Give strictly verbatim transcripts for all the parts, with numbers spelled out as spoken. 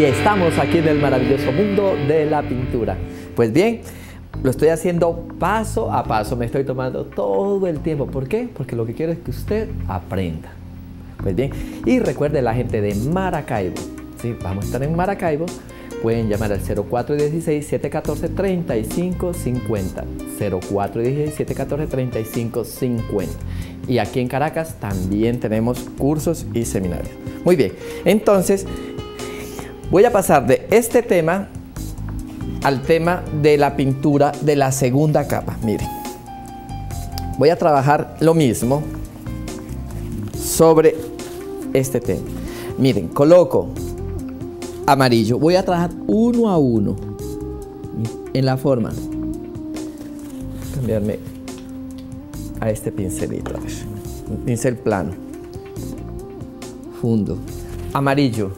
y estamos aquí en el maravilloso mundo de la pintura. Pues bien, lo estoy haciendo paso a paso, me estoy tomando todo el tiempo. ¿Por qué? Porque lo que quiero es que usted aprenda. Pues bien, y recuerde la gente de Maracaibo, ¿sí? Vamos a estar en Maracaibo. Pueden llamar al cero cuatro uno seis, siete uno cuatro, tres cinco cinco cero, cero cuatro uno seis, siete uno cuatro, tres cinco cinco cero. Y aquí en Caracas también tenemos cursos y seminarios. Muy bien, entonces voy a pasar de este tema al tema de la pintura de la segunda capa. Miren, voy a trabajar lo mismo sobre este tema. Miren, coloco amarillo, voy a trabajar uno a uno en la forma. Cambiarme a este pincelito, a ver, un pincel plano, fundo, amarillo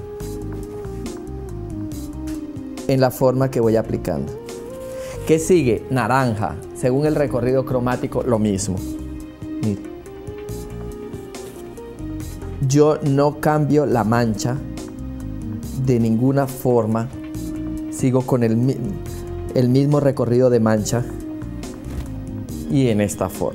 en la forma que voy aplicando. ¿Qué sigue? Naranja, según el recorrido cromático, lo mismo. Miren, yo no cambio la mancha de ninguna forma, sigo con el, el mismo recorrido de mancha y en esta forma,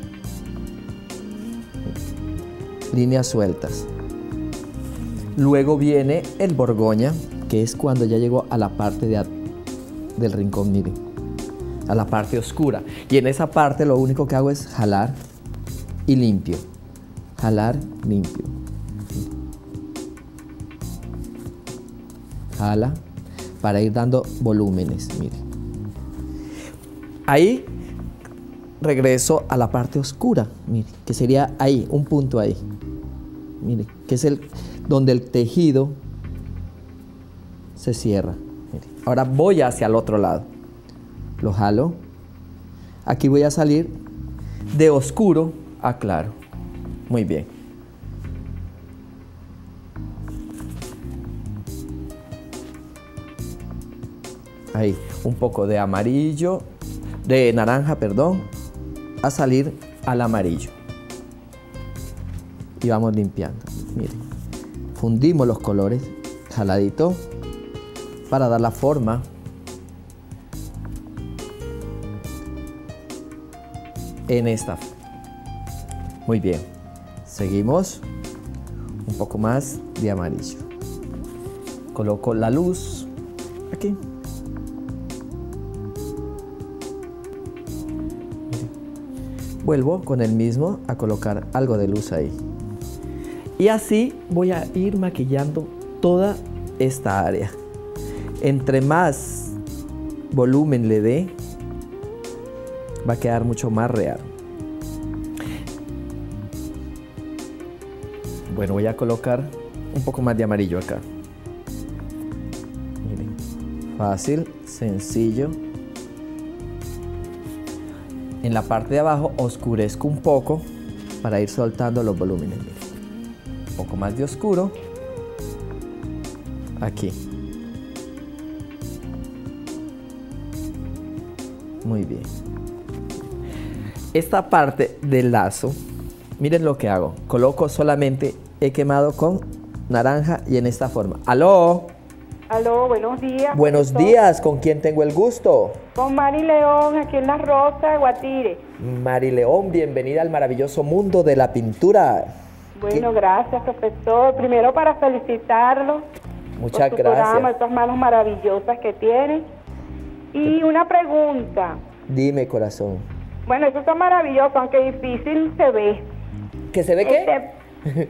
líneas sueltas. Luego viene el Borgoña, que es cuando ya llego a la parte de, del rincón, miren, a la parte oscura, y en esa parte lo único que hago es jalar y limpio, jalar, limpio, jala para ir dando volúmenes. Miren, ahí regreso a la parte oscura, miren, que sería ahí, un punto ahí, miren, que es el donde el tejido se cierra. Miren, ahora voy hacia el otro lado, lo jalo, aquí voy a salir de oscuro a claro. Muy bien. Ahí, un poco de amarillo, de naranja, perdón, a salir al amarillo. Y vamos limpiando. Miren, fundimos los colores, jaladito, para dar la forma. En esta. Muy bien. Seguimos. Un poco más de amarillo. Coloco la luz aquí. Vuelvo con el mismo a colocar algo de luz ahí. Y así voy a ir maquillando toda esta área. Entre más volumen le dé, va a quedar mucho más real. Bueno, voy a colocar un poco más de amarillo acá. Miren, fácil, sencillo. En la parte de abajo oscurezco un poco para ir soltando los volúmenes. Un poco más de oscuro. Aquí. Muy bien. Esta parte del lazo, miren lo que hago. Coloco solamente, he quemado con naranja y en esta forma. ¡Aló! Aló, buenos días. Buenos días, ¿con quién tengo el gusto? Con Mari León, aquí en La Rosa, de Guatire. Mari León, bienvenida al maravilloso mundo de la pintura. Bueno, ¿Qué? Gracias, profesor. Primero para felicitarlo. Muchas por su gracias. Programa, estas manos maravillosas que tiene. Y una pregunta. Dime, corazón. Bueno, eso está maravilloso, aunque difícil se ve. ¿Que se ve qué? Este...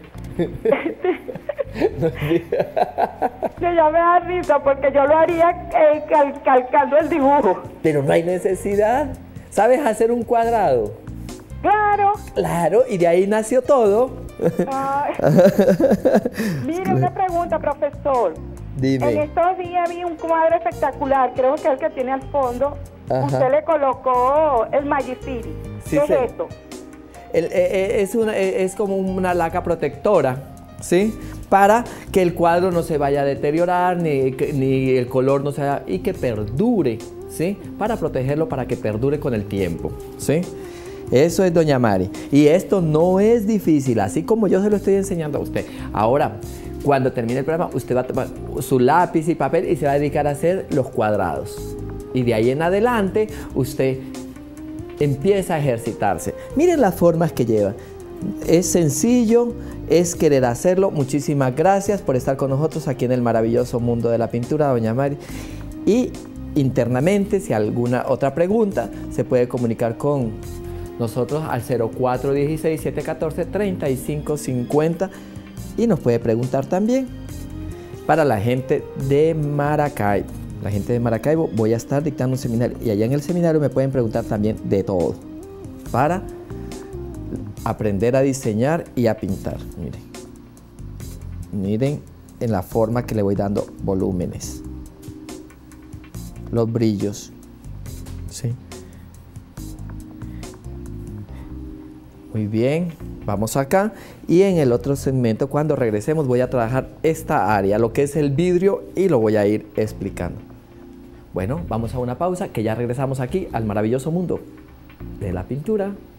Yo ya me da risa porque yo lo haría eh, cal calcando el dibujo. Pero no hay necesidad. ¿Sabes hacer un cuadrado? Claro. Claro, y de ahí nació todo. Ay. Mire, una pregunta, profesor. Dime. En estos días vi un cuadro espectacular, creo que es el que tiene al fondo. Ajá. Usted le colocó el Magiciri. Sí, ¿Qué sí. es esto? El, eh, es, una, es como una laca protectora, ¿sí? Para que el cuadro no se vaya a deteriorar, ni, ni el color no se vaya, y que perdure, ¿sí? Para protegerlo, para que perdure con el tiempo, ¿sí? Eso es doña Mari. Y esto no es difícil, así como yo se lo estoy enseñando a usted. Ahora, Cuando termine el programa, usted va a tomar su lápiz y papel y se va a dedicar a hacer los cuadrados. Y de ahí en adelante, usted empieza a ejercitarse. Miren las formas que lleva. Es sencillo, es querer hacerlo. Muchísimas gracias por estar con nosotros aquí en el maravilloso mundo de la pintura, doña Mari. Y internamente, si alguna otra pregunta, se puede comunicar con nosotros al cero cuatro uno seis, siete uno cuatro, tres cinco cinco cero y nos puede preguntar también. Para la gente de Maracaibo, la gente de Maracaibo, voy a estar dictando un seminario y allá en el seminario me pueden preguntar también de todo para aprender a diseñar y a pintar. Miren, miren en la forma que le voy dando volúmenes, los brillos, ¿sí? Muy bien, vamos acá y en el otro segmento, cuando regresemos, voy a trabajar esta área, lo que es el vidrio, y lo voy a ir explicando. Bueno, vamos a una pausa que ya regresamos aquí al maravilloso mundo de la pintura.